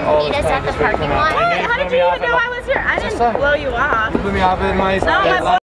and meet us at the parking lot. How did you even know I was here? I didn't blow you off. Let me have it, my